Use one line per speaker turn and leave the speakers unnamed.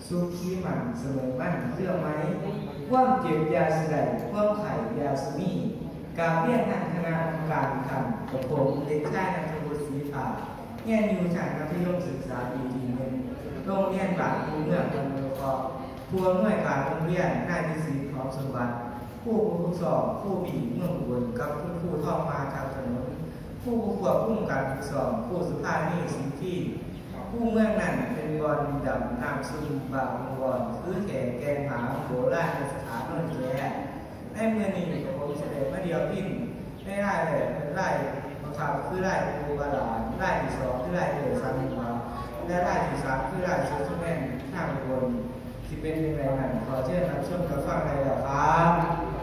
สุขีมันเสมอมั่นเรื่องไหมว่ามเจ็บยาสลายว่ามไข่ยาสมีการเรียนทางคณะการคำกับผมเด็กชายนันทวุฒิศรีภาเรียนอยู่ชั้นมัธยมศึกษาปีที่หนึ่งโรงเรียนบ้านภูเมืองตำบลเกาะผู้อำนวยการโรงเรียนนายดิศิษฐ์ของสมบัติผู้ฝึกสอบผู้บีเมืองอุบลกับคุณครูท่องมาทางถนนผู้ควบคุมการฝึกสอบผู้สุภาพนี่สิ่งที่ผู้เมืองนั้นเป็นบอลดำน้ำซุ่มบางบอลคือแก่แกงหาโบราณสถานนนแก่ในเมื่อนี้ผมเสด็จมาเดียวพิ้นไม่ได้เลยไล่บางคำคือไล่โบบาลานไล่ที่สองคือไล่เดือดซันมาและไล่ที่สามคือไล่ชุดแม่นข้างบนที่เป็นยังไงนั่นขอเชิญรับชมรับฟังได้แล้วครับ